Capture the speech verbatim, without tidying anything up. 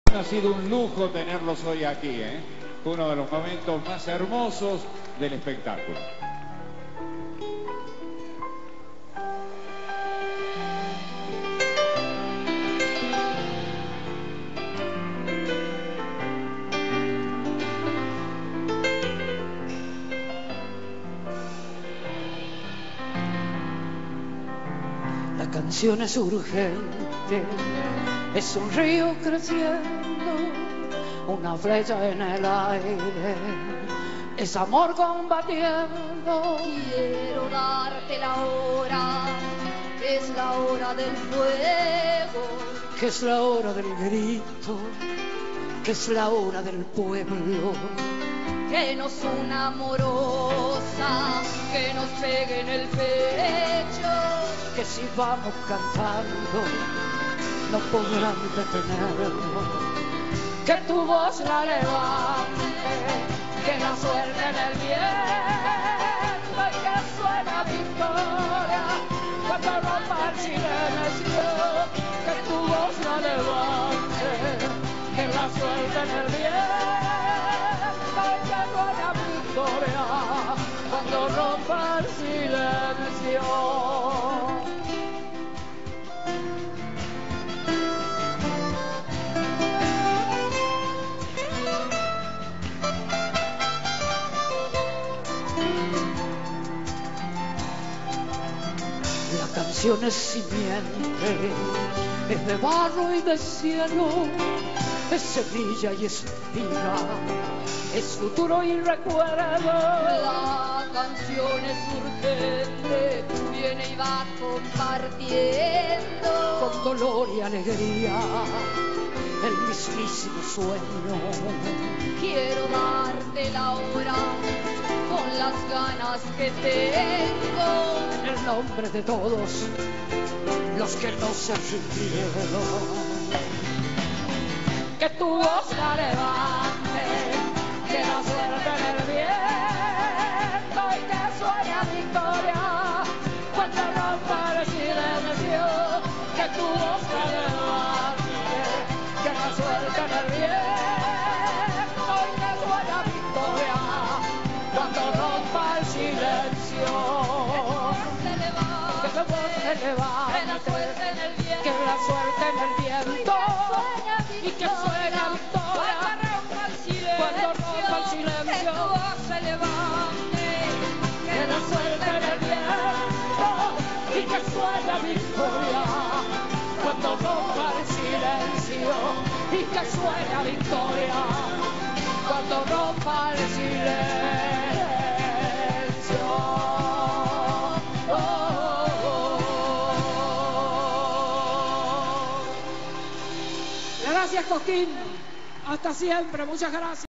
Ha sido un lujo tenerlos hoy aquí, ¿eh? Uno de los momentos más hermosos del espectáculo. La canción es urgente, es un río creciendo, una flecha en el aire, es amor combatiendo. Quiero darte la hora, que es la hora del fuego, que es la hora del grito, que es la hora del pueblo, que nos una amorosa, que nos pegue en el pecho, que si vamos cantando no podrán detenerlo, que tu voz la levante, que la suelte en el viento y que suena victoria cuando rompa el silencio, que tu voz la levante, que la suelte en el viento y que suena victoria cuando rompa el silencio. La canción es simiente, es de barro y de cielo, es semilla y es espiga, es futuro y recuerdo. La canción es urgente, tú viene y vas compartiendo, con dolor y alegría, el mismísimo sueño. Quiero darte la hora, con las ganas que tengo, en el nombre de todos los que no se rindieron, que tu voz la levante, que la suerte en el viento y que suene a victoria cuando rompa el silencio, que tu voz la levante, que la suerte en el viento y que suene a victoria cuando rompa el silencio, que tu voz se levante, que la suerte en el viento, que la suerte en el viento y que suena victoria cuando rompa el silencio, que tu voz se levante, que la suerte en el viento y que suena victoria cuando rompa el silencio, y que suena victoria cuando rompa el silencio. Oh, oh, oh. Gracias, Cosquín. Hasta siempre. Muchas gracias.